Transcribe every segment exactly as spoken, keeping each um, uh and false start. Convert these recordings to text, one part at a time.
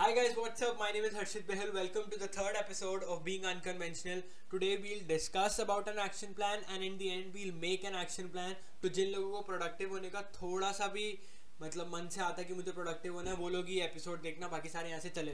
Hi guys, what's up? My name is Harshit Behel. Welcome to the third episode of Being Unconventional. Today we'll discuss about an action plan and in the end we'll make an action plan. तो जिन लोगों को productive होने का थोड़ा सा भी मतलब मन से आता है कि मुझे प्रोडक्टिव होना है, वो लोग ये एपिसोड देखना, बाकी सारे यहाँ से चले।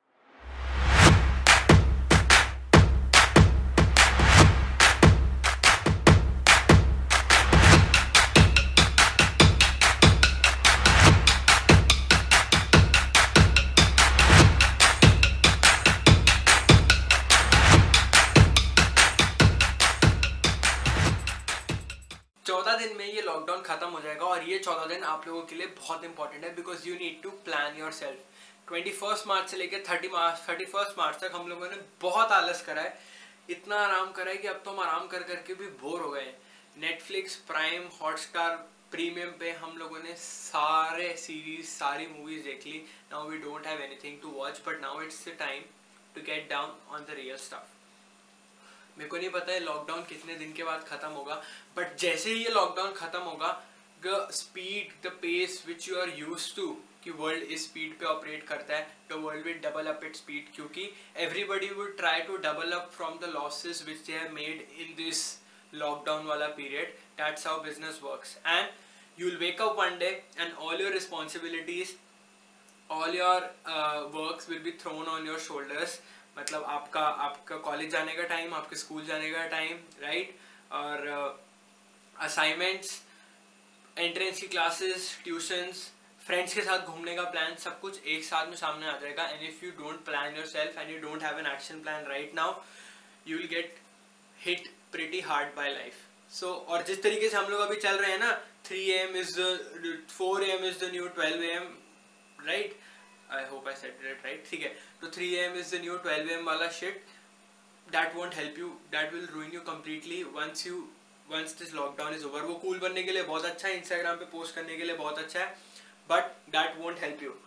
चौदह दिन में ये लॉकडाउन खत्म हो जाएगा और ये चौदह दिन आप लोगों के लिए बहुत इंपॉर्टेंट है because you need to plan yourself. Twenty first March से लेकर thirty March thirty first March तक हम लोगों ने बहुत आलस करा है, इतना आराम करा है कि अब तो हम आराम कर करके भी बोर हो गए हैं। नेटफ्लिक्स, प्राइम, हॉटस्टार, प्रीमियम पे हम लोगों ने सारे सीरीज सारी मूवीज देख ली। Now we don't have anything to watch but now it's the time to get down on the real stuff. मेरे को नहीं पता है लॉकडाउन कितने दिन के बाद खत्म होगा, बट जैसे ही ये लॉकडाउन खत्म होगा the speed the pace which you are used to कि वर्ल्ड इस स्पीड पे ऑपरेट करता है, the world will double up it speed क्योंकि everybody would try to double up from the losses which they have made in this lockdown वाला period. That's how business works and you will wake up one day and all your responsibilities all your works will be thrown on your shoulders. मतलब आपका आपका college जाने का time, आपके school जाने का time, right, और असाइनमेंट्स, एंट्रेंस की क्लासेस, ट्यूशंस, फ्रेंड्स के साथ घूमने का प्लान, सब कुछ एक साथ में सामने आ जाएगा। And if you don't plan yourself and you don't have an action plan right now, you will get hit pretty hard by life. So और जिस तरीके से हम लोग अभी चल रहे हैं ना, three A M is four A M is the new twelve A M, right, I hope I said it right, ठीक है। तो three A M is the new twelve A M वाला shit, that won't help you, that will ruin you completely once you once this lockdown is over। वो cool बनने के लिए बहुत अच्छा है, Instagram पे post करने के लिए बहुत अच्छा है, but that won't help you।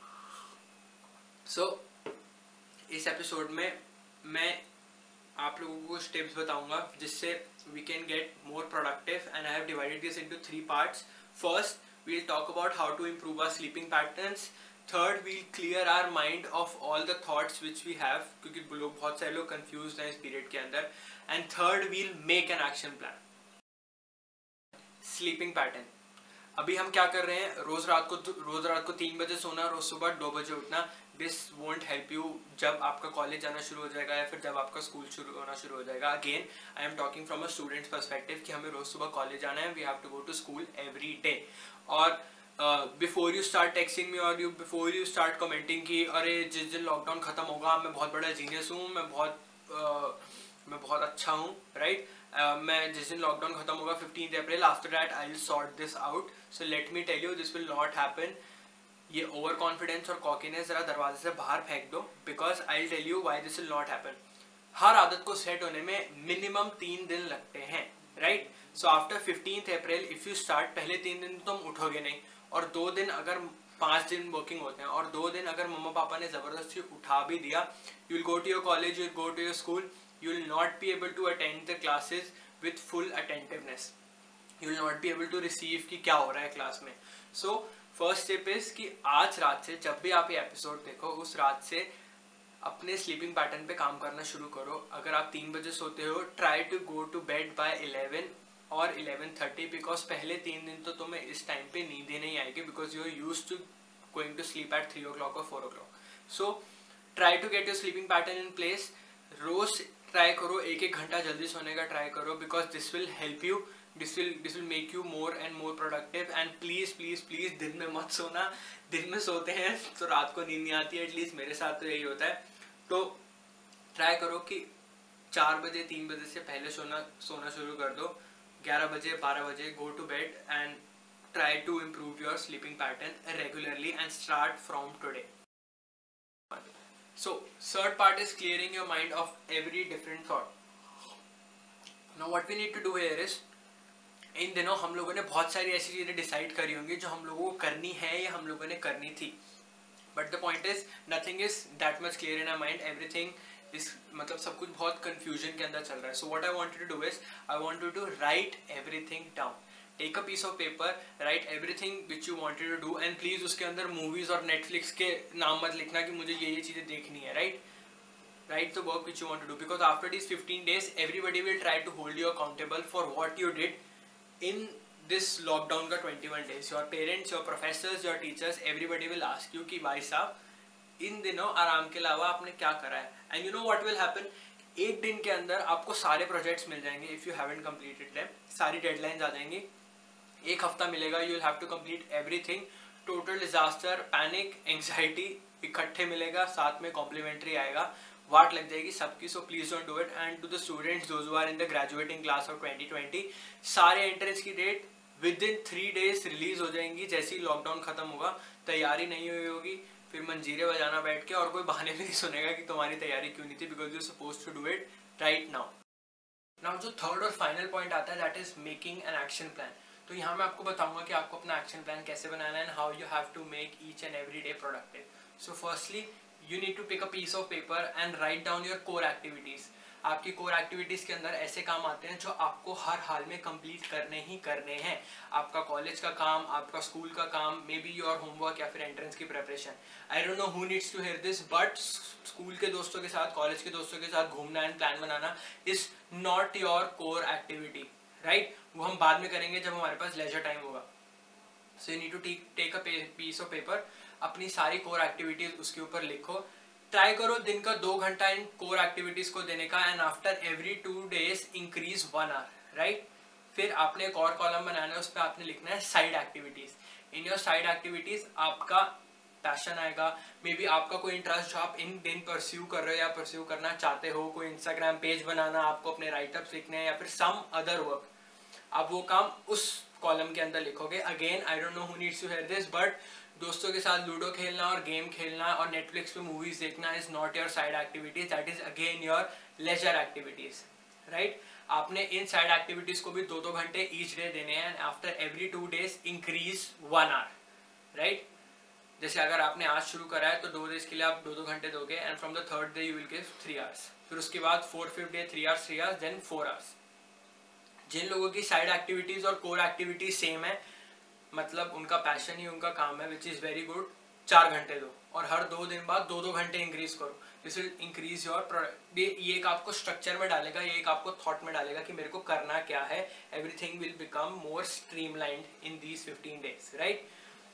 So इस episode में मैं आप लोगों को कुछ tips बताऊंगा जिससे we can get more productive and I have divided this into three parts। First we'll talk about how to improve our sleeping patterns। Third we'll clear our mind of all the thoughts which we have क्योंकि लोग बहुत सारे लोग confused हैं इस period के अंदर। And third we'll make an action plan। Sleeping pattern, अभी हम क्या कर रहे हैं, रोज रात को रोज रात को तीन बजे सोना, रोज सुबह दो बजे उठना। दिस वोंट हेल्प यू जब आपका कॉलेज जाना शुरू हो जाएगा या फिर जब आपका स्कूल शुरू होना शुरू हो जाएगा। Again I am talking from a student's perspective कि हमें रोज सुबह कॉलेज जाना है, we have to go to school every day. और before you start texting me और you before you start commenting कि अरे जिस दिन लॉकडाउन खत्म होगा मैं बहुत बड़ा जीनियस हूँ, मैं बहुत uh, मैं बहुत अच्छा हूँ, राइट, uh, मैं जिस दिन लॉकडाउन खत्म होगा fifteenth April, after that I will sort this out. So let me tell you this will not happen. ये ओवर कॉन्फिडेंस और कॉकीनेस जरा दरवाजे से बाहर फेंक दो because I will tell you why this will not happen. हर आदत को सेट होने में मिनिमम तीन दिन लगते हैं, right. So after fifteenth April if you start, पहले तीन दिन तो तुम उठोगे नहीं, और दो दिन अगर पाँच दिन वर्किंग होते हैं और दो दिन अगर मम्मा पापा ने ज़बरदस्ती उठा भी दिया, you will go to your college, you will go to your school, you will not be able to attend the classes with full attentiveness, you will not be able to receive कि क्या हो रहा है class में। So first step is कि आज रात से जब भी आप ये एपिसोड देखो, उस रात से अपने स्लीपिंग पैटर्न पे काम करना शुरू करो। अगर आप तीन बजे सोते हो, try to go to bed by eleven और इलेवन थर्टी बिकॉज पहले तीन दिन तो तुम्हें इस टाइम पे नींद ही नहीं आएगी because you are used to going to sleep at three o'clock और four o'clock. So try to get your sleeping pattern in place. रोज ट्राई करो एक एक घंटा जल्दी सोने का ट्राई करो because this will help you, this will this will make you more and more productive. And please please please दिन में मत सोना, दिन में सोते हैं तो रात को नींद नहीं आती है, एटलीस्ट मेरे साथ तो यही होता है। तो ट्राई करो कि चार बजे तीन बजे से पहले सोना सोना शुरू कर दो, ग्यारह बजे बारह बजे go to bed and try to improve your sleeping pattern regularly and start from today. So third part is clearing your mind of every different thought. Now what we need to do here is, इन दिनों हम लोगों ने बहुत सारी ऐसी चीज़ें decide करी होंगी जो हम लोगों को करनी है या हम लोगों ने करनी थी, but the point is nothing is that much clear in our mind, everything is मतलब सब कुछ बहुत कंफ्यूजन के अंदर चल रहा है। So what I wanted to do is I wanted to write everything down. Take a piece of paper, write everything which you wanted to do, and please उसके अंदर मूवीज और नेटफ्लिक्स के नाम मत लिखना कि मुझे ये ये चीजें देखनी है, write write the work which you want to do, because after this fifteen days everybody will try to hold you accountable for what you did in this lockdown का twenty one days. Your parents, your professors, your teachers, everybody will ask you कि भाई साहब इन दिनों आराम के अलावा आपने क्या करा है. And you know what will happen, एक दिन के अंदर आपको सारे प्रोजेक्ट्स मिल जाएंगे if you haven't completed them, सारी डेडलाइंस आ जाएंगी, एक हफ्ता मिलेगा, you will have to complete everything. Total disaster, panic, anxiety इकट्ठे मिलेगा, साथ में कॉम्प्लीमेंट्री आएगा, वाट लग जाएगी सबकी. So please don't do it. And to the students those who are in the graduating class of twenty twenty, सारे एंट्रेंस की date within three days release हो जाएंगी. जैसे ही लॉकडाउन खत्म होगा, तैयारी नहीं हुई होगी, फिर मंजीरे बजाना बैठ के, और कोई बहाने भी नहीं सुनेगा कि तुम्हारी तैयारी क्यों नहीं थी, because you suppose to do it right now. Now जो थर्ड और फाइनल पॉइंट आता है that is making an action plan. तो यहाँ मैं आपको बताऊंगा कि आपको अपना एक्शन प्लान कैसे बनाना है and how you have to make each and every day productive. So firstly you need to pick a piece of paper and write down your core activities. आपकी कोर एक्टिविटीज के अंदर ऐसे काम आते हैं जो आपको हर हाल में कंप्लीट करने ही करने हैं. आपका कॉलेज का काम, आपका स्कूल का काम, मे बी योर होमवर्क या फिर एंट्रेंस की preparation. I don't know who needs to hear this, but school के दोस्तों के साथ, कॉलेज के दोस्तों के साथ घूमना एंड प्लान बनाना is not your core activity, right. वो हम बाद में करेंगे जब हमारे पास लेजर टाइम होगा. So you need to take a piece of paper, अपनी सारी कोर एक्टिविटीज उसके ऊपर लिखो. ट्राई करो दिन का दो घंटा इन कोर एक्टिविटीज को देने का, and after every two days increase one hour, right. फिर आपने एक और कॉलम बनाना है, उस पर आपने लिखना है side activities. In your side activities आपका पैशन आएगा, मे बी आपका कोई इंटरेस्ट जो आप इन दिन परस्यू कर रहे हो या परस्यू करना चाहते हो, कोई इंस्टाग्राम पेज बनाना, आपको अपने राइटअप्स लिखने हैं या फिर सम अदर वर्क, आप वो काम उस कॉलम के अंदर लिखोगे. Again I don't know who needs to hear this, but दोस्तों के साथ लूडो खेलना और गेम खेलना और नेटफ्लिक्स पे मूवीज देखना is not your side activities, that is again your leisure activities, right. आपने इन साइड एक्टिविटीज को भी दो दो घंटे ईच डे देने हैं, and after every two days increase one hour, right. जैसे अगर आपने आज शुरू करा है तो दो डेज के लिए आप दो दो घंटे दोगे, and from the third day you will give three hours. फिर उसके बाद fourth fifth day three hours three hours then four hours. जिन लोगों की साइड एक्टिविटीज और कोर एक्टिविटीज सेम है, मतलब उनका पैशन ही उनका काम है, विच इज़ वेरी गुड, चार घंटे दो और हर दो दिन बाद दो दो घंटे इंक्रीज करो. दिस विल इंक्रीज योर, ये एक आपको स्ट्रक्चर में डालेगा, ये एक आपको थॉट में डालेगा कि मेरे को करना क्या है. Everything will become more streamlined in these fifteen days, right.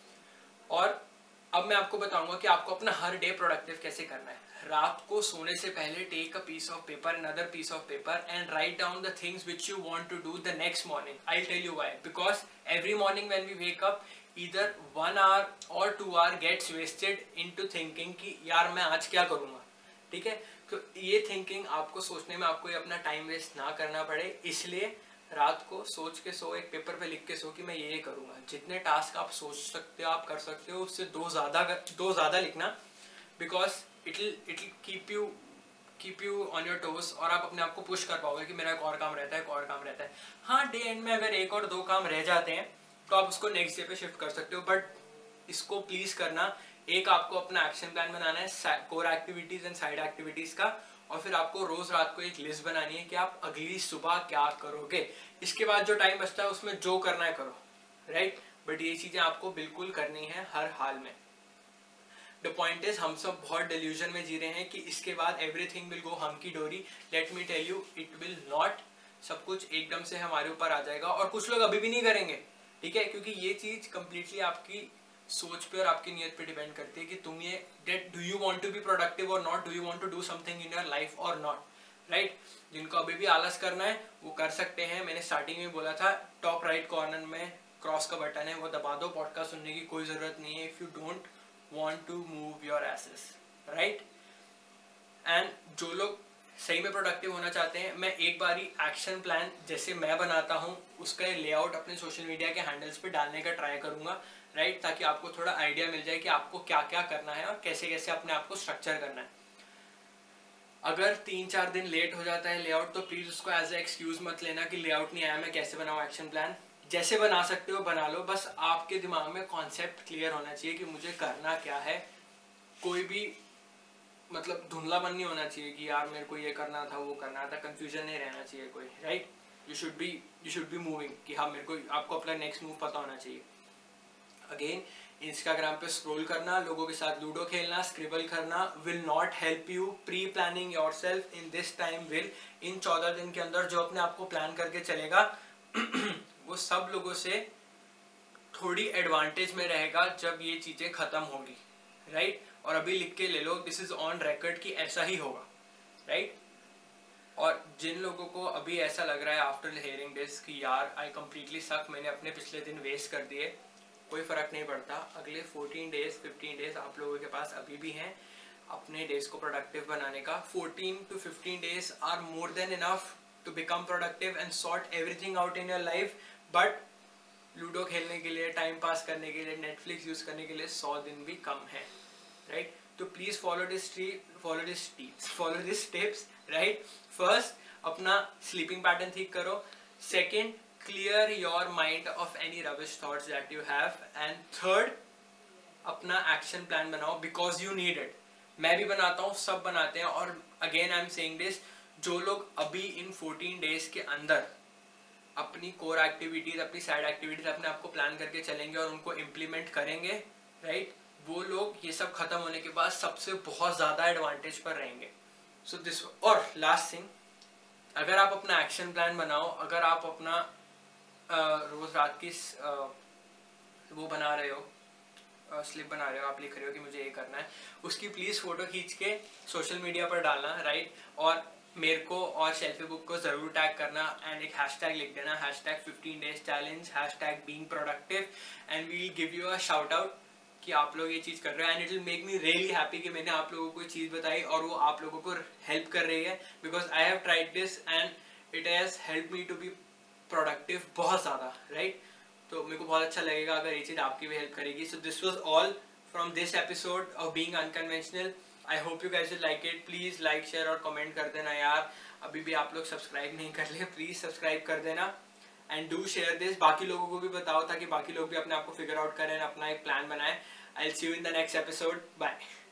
और अब मैं आपको बताऊंगा कि आपको अपना हर डे प्रोडक्टिव कैसे करना है. रात को सोने से पहले take a piece of paper, another piece of paper, and write down the things which you want to do the next morning. I tell you why, because every morning when we wake up, either one hour or two hour gets wasted into thinking कि यार मैं आज क्या करूँगा, ठीक है. तो ये थिंकिंग आपको सोचने में, आपको ये अपना टाइम वेस्ट ना करना पड़े, इसलिए रात को सोच के सो, एक पेपर पे लिख के सो कि मैं ये ये करूँगा. जितने टास्क आप सोच सकते हो, आप कर सकते हो, उससे दो ज़्यादा दो ज़्यादा लिखना, because it will it will keep you keep you on your toes, और आप अपने आप को पुश कर पाओगे कि मेरा एक और काम रहता है, एक और काम रहता है. हाँ, डे एंड में अगर एक और दो काम रह जाते हैं तो आप उसको नेक्स्ट डे पे शिफ्ट कर सकते हो, बट इसको प्लीज करना. एक आपको अपना एक्शन प्लान बनाना है core activities and side activities का, और फिर आपको रोज रात को एक लिस्ट बनानी है कि आप अगली सुबह क्या करोगे. इसके बाद जो टाइम बचता है उसमें जो करना है करो, राइट. बट ये चीजें आपको बिल्कुल करनी है हर हाल में. द पॉइंट इज, हम सब बहुत डिल्यूजन में जी रहे हैं कि इसके बाद everything will go hunky dory. Let me tell you, it will not. सब कुछ एकदम से हमारे ऊपर आ जाएगा, और कुछ लोग अभी भी नहीं करेंगे, ठीक है, क्योंकि ये चीज कंप्लीटली आपकी सोच पे और आपकी नीयत पे डिपेंड करती है कि तुम ये that do you want to be productive और not, do you want to do something in your life और नॉट, राइट. जिनको अभी भी आलस करना है वो कर सकते हैं. मैंने स्टार्टिंग में बोला था, टॉप राइट कॉर्नर में क्रॉस का बटन है, वो दबा दो. पॉडकास्ट सुनने की कोई जरूरत नहीं है if you don't want to move your asses, right. and जो लोग सही में प्रोडक्टिव होना चाहते हैं, मैं एक बारी एक्शन प्लान जैसे मैं बनाता हूँ उसका लेआउट अपने सोशल मीडिया के हैंडल्स पे डालने का ट्राई करूँगा, राइट, ताकि आपको थोड़ा आइडिया मिल जाए कि आपको क्या क्या करना है और कैसे कैसे अपने आप को स्ट्रक्चर करना है. अगर तीन चार दिन लेट हो जाता है लेआउट, तो प्लीज़ उसको एज ए एक्सक्यूज मत लेना कि लेआउट नहीं आया, मैं कैसे बनाऊँ एक्शन प्लान. जैसे बना सकते हो बना लो, बस आपके दिमाग में कॉन्सेप्ट क्लियर होना चाहिए कि मुझे करना क्या है. कोई भी मतलब धुंधलापन नहीं होना चाहिए कि यार मेरे को ये करना था वो करना था, कंफ्यूजन नहीं रहना चाहिए कोई, right. You should be you should be moving कि हाँ मेरे को आपको अपना नेक्स्ट मूव पता होना चाहिए. अगेन इंस्टाग्राम पे स्क्रॉल करना, लोगों के साथ लूडो खेलना, स्क्रिबल करना will not help you. Pre planning yourself in this time will. इन चौदह दिन के अंदर जो अपने आप को प्लान करके चलेगा वो सब लोगों से थोड़ी एडवांटेज में रहेगा जब ये चीज़ें ख़त्म होगी. Right right? और अभी लिख के ले लो, दिस इज ऑन रिकॉर्ड कि ऐसा ही होगा. Right right? और जिन लोगों को अभी ऐसा लग रहा है आफ्टर हियरिंग दिस कि यार आई कम्प्लीटली सक, मैंने अपने पिछले दिन वेस्ट कर दिए, कोई फ़र्क नहीं पड़ता. अगले फोर्टीन डेज फिफ्टीन डेज आप लोगों के पास अभी भी हैं अपने डेज को प्रोडक्टिव बनाने का. Fourteen to fifteen days are more than enough to become productive and sort everything out in your life. But ludo खेलने के लिए, टाइम पास करने के लिए, नेटफ्लिक्स यूज़ करने के लिए सौ दिन भी कम है. राइट, तो please follow this tree follow this tips follow this tips. Right, first अपना स्लीपिंग पैटर्न ठीक करो. Second, clear your mind of any rubbish thoughts that you have. And third, अपना एक्शन प्लान बनाओ बिकॉज यू नीड इट. मैं भी बनाता हूँ, सब बनाते हैं. और again I am saying this, जो लोग अभी इन फोर्टीन डेज के अंदर अपनी कोर एक्टिविटीज, अपनी साइड एक्टिविटीज अपने आप को प्लान करके चलेंगे और उनको इम्प्लीमेंट करेंगे, राइट, वो लोग ये सब खत्म होने के बाद सबसे बहुत ज़्यादा एडवांटेज पर रहेंगे. So this. और लास्ट थिंग, अगर आप अपना एक्शन प्लान बनाओ, अगर आप अपना रोज़ रात की वो बना रहे हो, स्लिप बना रहे हो, आप लिख रहे हो कि मुझे ये करना है, उसकी प्लीज़ फ़ोटो खींच के सोशल मीडिया पर डालना. राइट, और मेरे को और शेल्फीबुक को ज़रूर टैग करना एंड एक हैशटैग लिख देना, hashtag fifteen days challenge, hashtag being productive, and we will give you a shout out कि आप लोग ये चीज़ कर रहे हो. And it will make me really happy कि मैंने आप लोगों को चीज़ बताई और वो आप लोगों को हेल्प कर रही है. Because I have tried this and it has help me to be productive बहुत ज़्यादा. राइट, तो मेरे को बहुत अच्छा लगेगा अगर ये चीज़ आपकी भी हेल्प करेगी. So this was all from this episode of being unconventional. I hope you guys will like it. Please like, share और कमेंट कर देना यार. अभी भी आप लोग सब्सक्राइब नहीं कर लिए, प्लीज़ सब्सक्राइब कर देना. एंड डू शेयर दिस, बाकी लोगों को भी बताओ ताकि बाकी लोग भी अपने आप को फिगर आउट करें, अपना एक प्लान बनाएं. I will see you in the next episode. Bye.